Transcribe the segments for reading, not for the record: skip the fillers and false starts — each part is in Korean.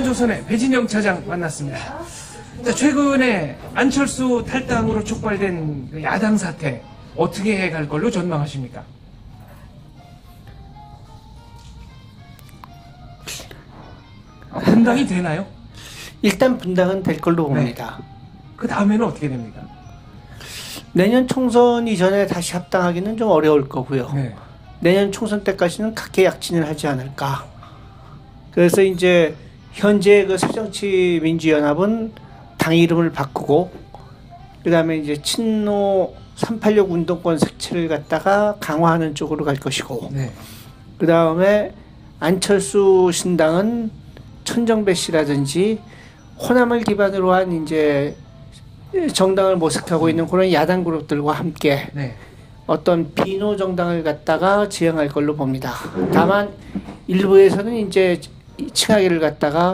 조선의 배진영 차장 만났습니다. 자, 최근에 안철수 탈당으로 촉발된 야당 사태 어떻게 갈 걸로 전망하십니까? 분당이 되나요? 일단 분당은 될 걸로 봅니다. 네. 그 다음에는 어떻게 됩니까? 내년 총선 이전에 다시 합당하기는 좀 어려울 거고요. 네. 내년 총선 때까지는 각계약진을 하지 않을까. 그래서 이제 현재 그 새정치민주연합은 당 이름을 바꾸고 그 다음에 이제 친노 386 운동권 색채를 갖다가 강화하는 쪽으로 갈 것이고 네. 그 다음에 안철수 신당은 천정배 씨라든지 호남을 기반으로 한 이제 정당을 모색하고 있는 그런 야당 그룹들과 함께 네. 어떤 비노 정당을 갖다가 지향할 걸로 봅니다. 다만 일부에서는 이제 칭하기를 갖다가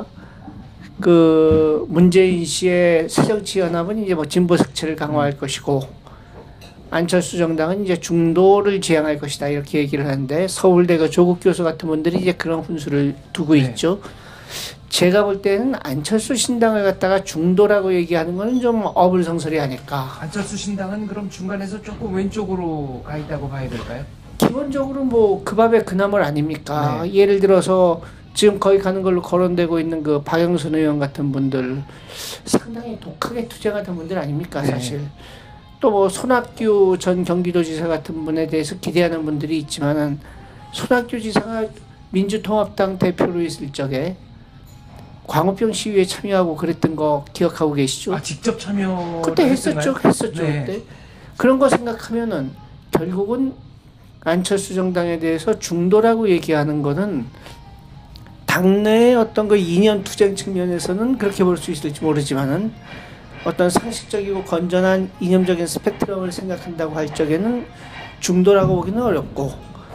그 문재인 씨의 새정치연합은 이제 뭐 진보 색채를 강화할 것이고 안철수 정당은 이제 중도를 지향할 것이다 이렇게 얘기를 하는데 서울대 그 조국 교수 같은 분들이 이제 그런 훈수를 두고 네. 있죠. 제가 볼 때는 안철수 신당을 갖다가 중도라고 얘기하는 거는 좀 어불성설이 아닐까. 안철수 신당은 그럼 중간에서 조금 왼쪽으로 가 있다고 봐야 될까요? 기본적으로 뭐 그 밥에 그 나물 아닙니까? 네. 예를 들어서 지금 거기 가는 걸로 거론되고 있는 그 박영선 의원 같은 분들 상당히 독하게 투쟁하던 분들 아닙니까 사실. 네. 또 뭐 손학규 전 경기도지사 같은 분에 대해서 기대하는 분들이 있지만은 손학규 지사가 민주통합당 대표로 있을 적에 광우병 시위에 참여하고 그랬던 거 기억하고 계시죠? 아, 직접 참여 그때 했었죠. 네. 그때. 그런 거 생각하면은 결국은 안철수 정당에 대해서 중도라고 얘기하는 거는 당내의 어떤 그 이념 투쟁 측면에서는 그렇게 볼 수 있을지 모르지만은 어떤 상식적이고 건전한 이념적인 스펙트럼을 생각한다고 할 적에는 중도라고 보기는 어렵고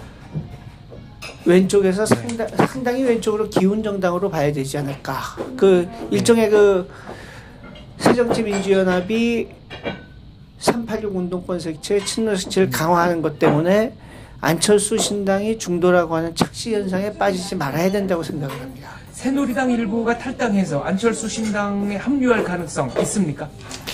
왼쪽에서 상당히 왼쪽으로 기운 정당으로 봐야 되지 않을까. 그 일종의 그 새정치민주연합이 386 운동권 색채, 친노 색채를 강화하는 것 때문에 안철수 신당이 중도라고 하는 착시 현상에 빠지지 말아야 된다고 생각을 합니다. 새누리당 일부가 탈당해서 안철수 신당에 합류할 가능성 있습니까?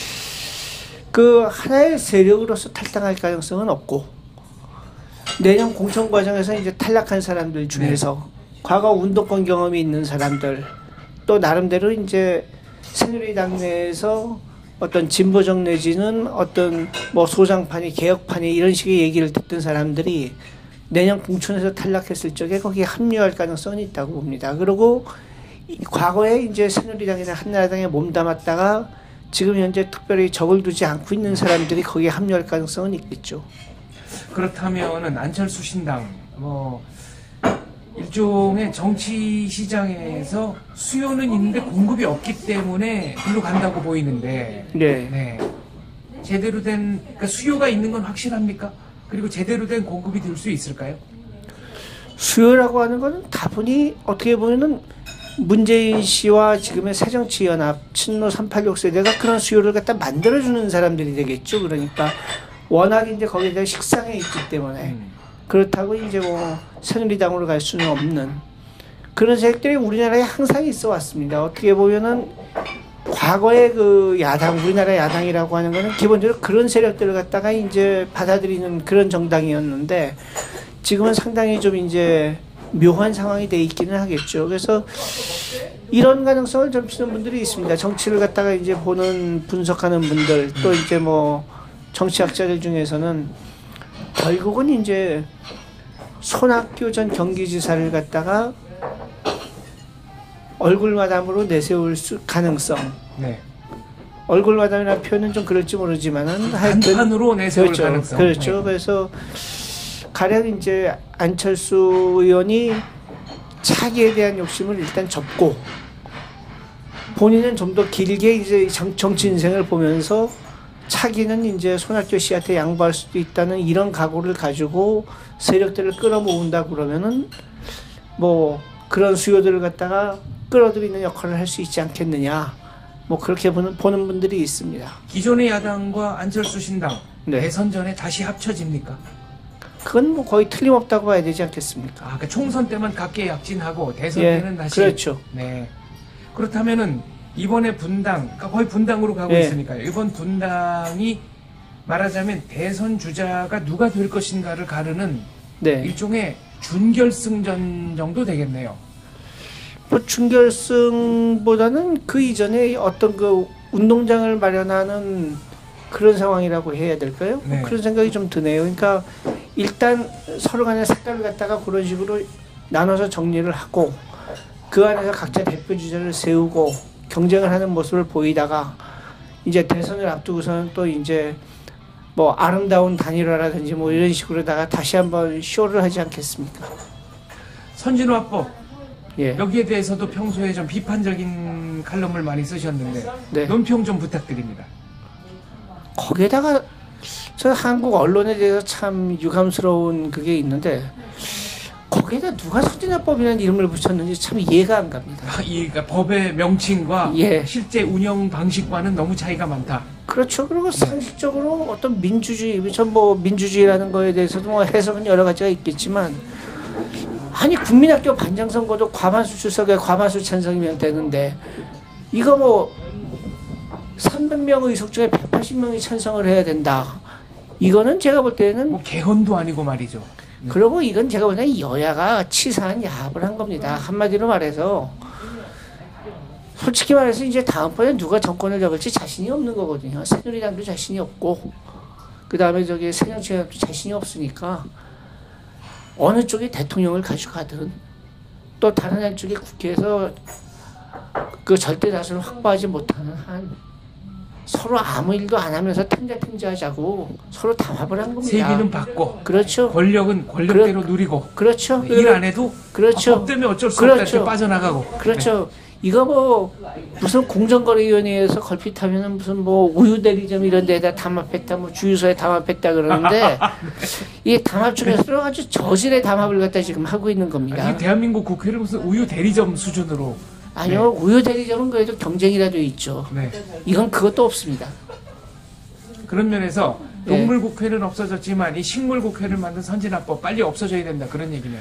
그 하나의 세력으로서 탈당할 가능성은 없고 내년 공천 과정에서 이제 탈락한 사람들 중에서 과거 운동권 경험이 있는 사람들 또 나름대로 이제 새누리당 내에서 어떤 진보적 내지는 어떤 뭐 소장판이 개혁판이 이런 식의 얘기를 듣던 사람들이 내년 공천에서 탈락했을 적에 거기에 합류할 가능성은 있다고 봅니다. 그리고 과거에 이제 새누리당이나 한나라당에 몸담았다가 지금 현재 특별히 적을 두지 않고 있는 사람들이 거기에 합류할 가능성은 있겠죠. 그렇다면은 안철수 신당 뭐 일종의 정치 시장에서 수요는 있는데 공급이 없기 때문에 일로 간다고 보이는데 네. 네. 제대로 된 그러니까 수요가 있는 건 확실합니까? 그리고 제대로 된 공급이 될 수 있을까요? 수요라고 하는 거는 다분히 어떻게 보면은 문재인 씨와 지금의 새정치연합 친노 386 세대가 그런 수요를 갖다 만들어주는 사람들이 되겠죠. 그러니까 워낙 이제 거기에 대한 식상에 있기 때문에 그렇다고 이제 뭐 새누리당으로 갈 수는 없는 그런 세력들이 우리나라에 항상 있어 왔습니다. 어떻게 보면은 과거의 그 야당, 우리나라 야당이라고 하는 거는 기본적으로 그런 세력들을 갖다가 이제 받아들이는 그런 정당이었는데 지금은 상당히 좀 이제 묘한 상황이 돼 있기는 하겠죠. 그래서 이런 가능성을 점치는 분들이 있습니다. 정치를 갖다가 이제 보는 분석하는 분들 또 이제 뭐 정치학자들 중에서는 결국은 이제 손학규 전 경기지사를 갖다가 얼굴마담으로 내세울 가능성. 네. 얼굴마담이라는 표현은 좀 그럴지 모르지만은 단판으로 내세울 그렇죠. 가능성. 그렇죠. 네. 그래서 가령 이제 안철수 의원이 차기에 대한 욕심을 일단 접고 본인은 좀 더 길게 이제 정치 인생을 보면서 차기는 이제 손학규 씨한테 양보할 수도 있다는 이런 각오를 가지고 세력들을 끌어모은다 그러면은 뭐 그런 수요들을 갖다가 끌어들이는 역할을 할 수 있지 않겠느냐. 뭐 그렇게 보는 분들이 있습니다. 기존의 야당과 안철수 신당 네. 대선 전에 다시 합쳐집니까? 그건 뭐 거의 틀림없다고 봐야 되지 않겠습니까? 아, 그러니까 총선 때만 각계 약진하고 대선 예, 때는 다시. 그렇죠. 네. 그렇다면은 이번에 분당, 그러니까 거의 분당으로 가고 예. 있으니까요. 이번 분당이 말하자면 대선 주자가 누가 될 것인가를 가르는 네. 일종의 준결승전 정도 되겠네요. 뭐 준결승보다는 그 이전에 어떤 그 운동장을 마련하는 그런 상황이라고 해야 될까요? 네. 그런 생각이 좀 드네요. 그러니까 일단 서로 간의 색깔을 갖다가 그런 식으로 나눠서 정리를 하고 그 안에서 각자 대표 주자를 세우고 경쟁을 하는 모습을 보이다가 이제 대선을 앞두고서는 또 이제 뭐 아름다운 단일화라든지 뭐 이런 식으로다가 다시 한번 쇼를 하지 않겠습니까? 선진화법 예. 여기에 대해서도 평소에 좀 비판적인 칼럼을 많이 쓰셨는데 네. 논평 좀 부탁드립니다. 거기에다가 저 한국 언론에 대해서 참 유감스러운 그게 있는데 거기에다 누가 선진화법이라는 이름을 붙였는지 참 이해가 안 갑니다. 그러니까 법의 명칭과 예. 실제 운영 방식과는 너무 차이가 많다. 그렇죠. 그리고 상식적으로 어떤 민주주의, 전 뭐 민주주의라는 거에 대해서도 뭐 해석은 여러 가지가 있겠지만 아니 국민학교 반장선거도 과반수 출석에 과반수 찬성이면 되는데 이거 뭐 300명 의석 중에 180명이 찬성을 해야 된다. 이거는 제가 볼 때는 뭐 개헌도 아니고 말이죠. 네. 그리고 이건 제가 볼 때는 여야가 치사한 야합을 한 겁니다. 한마디로 말해서 솔직히 말해서 이제 다음번에 누가 정권을 잡을지 자신이 없는 거거든요. 새누리당도 자신이 없고 그 다음에 저기 새정치연합도 자신이 없으니까 어느 쪽이 대통령을 가져가든 또 다른 한쪽이 국회에서 그 절대 다수를 확보하지 못하는 한 서로 아무 일도 안 하면서 탱자탱자하자고 서로 담합을 한 겁니다. 세비는 받고 그렇죠. 권력은 권력대로 누리고 그렇죠. 일 안 해도 그렇죠. 법 때문에 어쩔 수 없다 그렇죠. 이렇게 빠져나가고. 그렇죠. 이거 뭐 무슨 공정거래위원회에서 걸핏하면은 무슨 뭐 우유 대리점 이런 데다 담합했다, 뭐 주유소에 담합했다 그러는데 이 담합 중에서도 아주 저질의 담합을 갖다 지금 하고 있는 겁니다. 아니, 대한민국 국회를 무슨 우유 대리점 수준으로. 아니요, 우유 대리점은 그래도 경쟁이라도 있죠. 네. 이건 그것도 없습니다. 그런 면에서 네. 동물국회는 없어졌지만 이 식물국회를 만든 선진화법 빨리 없어져야 된다 그런 얘기네요.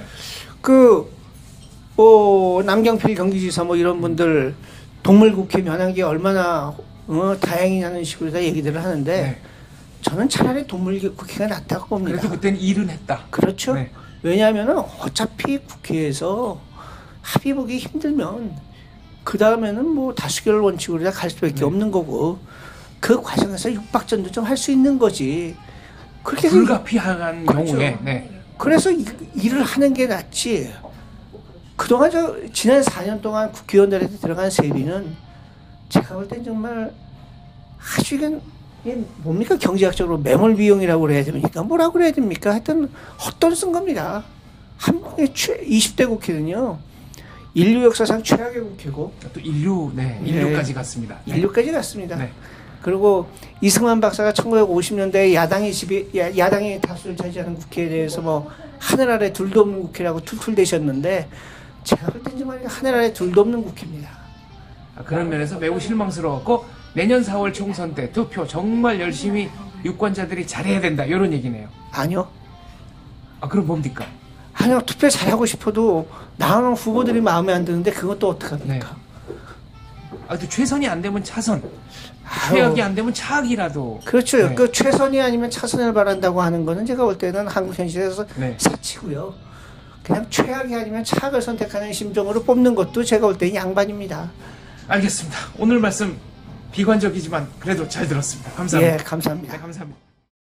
남경필 경기지사 뭐 이런 분들 동물국회 면한 게 얼마나 다행이냐는 식으로 다 얘기들을 하는데 네. 저는 차라리 동물국회가 낫다고 봅니다. 그래도 그때는 일은 했다. 그렇죠. 네. 왜냐하면 어차피 국회에서 합의 보기 힘들면 그 다음에는 뭐 다수결 원칙으로 다 갈 수밖에 없는 거고 그 과정에서 육박전도 좀 할 수 있는 거지. 그렇게 해서 불가피한 그렇죠. 경우에. 네. 그래서 일을 하는 게 낫지. 그동안 지난 4년 동안 국회의원들한테 들어간 세비는 제가 볼 땐 정말 아주 이게 뭡니까 경제학적으로 매몰 비용이라고 그래야 됩니까? 뭐라고 그래야 됩니까? 하여튼 헛돈 쓴 겁니다. 한국의 20대 국회는요. 인류 역사상 최악의 국회고 또 인류까지 갔습니다. 네. 인류까지 갔습니다. 네. 그리고 이승만 박사가 1950년대에 야당이 다수를 차지하는 국회에 대해서 뭐 하늘 아래 둘도 없는 국회라고 툴툴대셨는데 제가 볼 땐 정말 하늘 아래 둘도 없는 국회입니다. 그런 면에서 매우 실망스러웠고 내년 4월 총선 때 투표 정말 열심히 유권자들이 잘해야 된다 이런 얘기네요. 아니요. 그럼 뭡니까? 아니요. 투표 잘하고 싶어도 나오는 후보들이 마음에 안 드는데 그것도 어떡합니까? 또 최선이 안 되면 차선, 아유. 최악이 안 되면 차악이라도. 그렇죠. 네. 그 최선이 아니면 차선을 바란다고 하는 거는 제가 볼 때는 한국 현실에서 네. 사치고요. 그냥 최악이 아니면 차악을 선택하는 심정으로 뽑는 것도 제가 볼 때는 양반입니다. 알겠습니다. 오늘 말씀 비관적이지만 그래도 잘 들었습니다. 감사합니다. 예, 감사합니다. 네, 감사합니다.